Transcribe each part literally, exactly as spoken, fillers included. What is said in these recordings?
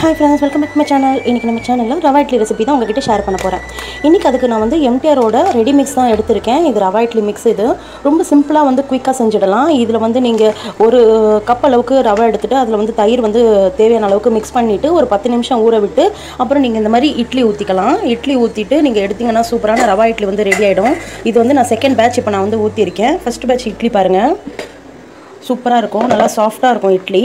Hi friends, welcome back to my channel. இன்னைக்கு நம்ம சேனல்ல ரவா இட்லி ரெசிபி தான் உங்ககிட்ட ஷேர் பண்ண போறேன். இன்னைக்கு அதுக்கு நான் வந்து எம் டி ஆர் ஓட ரெடி மிக்ஸ் தான் எடுத்துர்க்கேன். இது ரவா இட்லி மிக்ஸ் இது. ரொம்ப சிம்பிளா வந்து குயிக்கா செஞ்சிடலாம். இதுல வந்து நீங்க ஒரு கப் அளவுக்கு ரவா எடுத்துட்டு அதுல வந்து தயிர் வந்து தேவையான அளவுக்கு மிக்ஸ் பண்ணிட்டு ஒரு பத்து நிமிஷம் ஊற விட்டு அப்புறம் நீங்க இந்த மாதிரி இட்லி ஊத்திக்கலாம். இட்லி ஊத்திட்டு நீங்க எடுத்தீங்கன்னா சூப்பரான ரவா இட்லி வந்து ரெடி ஆயிடும். இது வந்து நான் செகண்ட் பேட்ச் இப்போ நான் வந்து ஊத்தி இருக்கேன். ஃபர்ஸ்ட் பேட்ச் இட்லி பாருங்க. சூப்பரா இருக்கும். நல்லா சாஃப்ட்டா இருக்கும் இட்லி.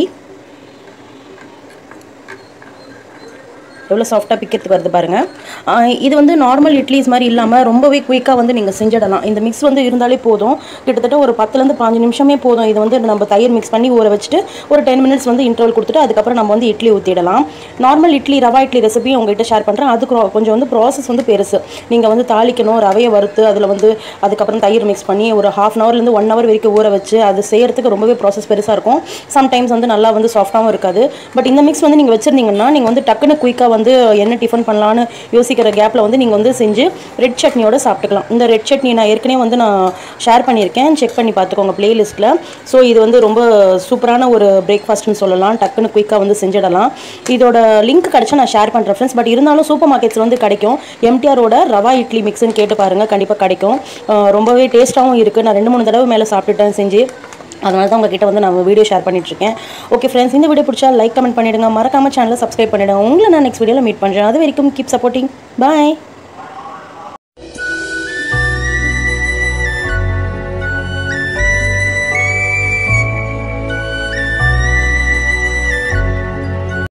எவ்வளோ சாஃப்ட்டாக பிக்கிறதுக்கு வருது பாருங்கள். இது வந்து நார்மல் இட்லிஸ் மாதிரி இல்லாமல் ரொம்பவே குயிக்காக வந்து நீங்கள் செஞ்சிடலாம். இந்த மிக்ஸ் வந்து இருந்தாலே போதும். கிட்டத்தட்ட ஒரு பத்துலேருந்து பாஞ்சு நிமிஷமே போதும். இது வந்து நம்ம தயிர் மிக்ஸ் பண்ணி ஊற வச்சுட்டு ஒரு டென் மினிட்ஸ் வந்து இன்டர்வல் கொடுத்துட்டு அதுக்கப்புறம் நம்ம வந்து இட்லி ஊற்றிடலாம். நார்மல் இட்லி ரவா இட்லி ரெசிபி உங்கள்கிட்ட ஷேர் பண்ணுறேன். அதுக்கு கொஞ்சம் வந்து ப்ராசஸ் வந்து பெருசு. நீங்கள் வந்து தாளிக்கணும், ரவையை வறுத்து அதில் வந்து அதுக்கப்புறம் தயிர் மிக்ஸ் பண்ணி ஒரு ஹாஃப் அன் ஹவர்லேருந்து ஒன் ஹவர் வரைக்கும் ஊற வச்சு அது செய்யறதுக்கு ரொம்பவே ப்ராசஸ் பெருசாக இருக்கும். சம்டைம்ஸ் வந்து நல்லா வந்து சாஃப்டாகவும் இருக்காது. பட் இந்த மிக்ஸ் வந்து நீங்கள் வச்சுருந்தீங்கன்னா நீங்கள் வந்து டக்குன்னு குயிக்காக வந்து என்ன டிஃபன் பண்ணலான்னு யோசிக்கிற கேப்பில் வந்து நீங்கள் வந்து செஞ்சு ரெட் சட்னியோட சாப்பிட்டுக்கலாம். இந்த ரெட் சட்னி நான் ஏற்கனவே வந்து நான் ஷேர் பண்ணியிருக்கேன். செக் பண்ணி பார்த்துக்கோங்க பிளேலிஸ்ட்டில். ஸோ இது வந்து ரொம்ப சூப்பரான ஒரு பிரேக்ஃபாஸ்ட்னு சொல்லலாம். டக்குன்னு குயிக்காக வந்து செஞ்சிடலாம். இதோட லிங்க் கிடச்சா நான் ஷேர் பண்ணுறேன் ஃப்ரெண்ட்ஸ். பட் இருந்தாலும் சூப்பர் மார்க்கெட்ஸில் வந்து கிடைக்கும். எம் டி ஆர் ஓட ரவா இட்லி மிக்ஸ்ன்னு கேட்டு பாருங்கள், கண்டிப்பாக கிடைக்கும். ரொம்பவே டேஸ்ட்டாகவும் இருக்குது. நான் ரெண்டு மூணு தடவை மேலே சாப்பிட்டுட்டேன் செஞ்சு. அதனால தான் உங்ககிட்ட வந்து நான் வீடியோ ஷேர் பண்ணிட்டுருக்கேன். ஓகே ஃப்ரெண்ட்ஸ், இந்த வீடியோ பிடிச்சா லைக் கமெண்ட் பண்ணிவிடுங்க. மறக்காமல் சேனலை சப்ஸ்கிரைப் பண்ணிவிடுங்க. உங்களை நான் நெக்ஸ்ட் வீடியோவில் மீட் பண்ணுறேன். அது வரைக்கும் கீப் சப்போர்ட்டிங். பாய்.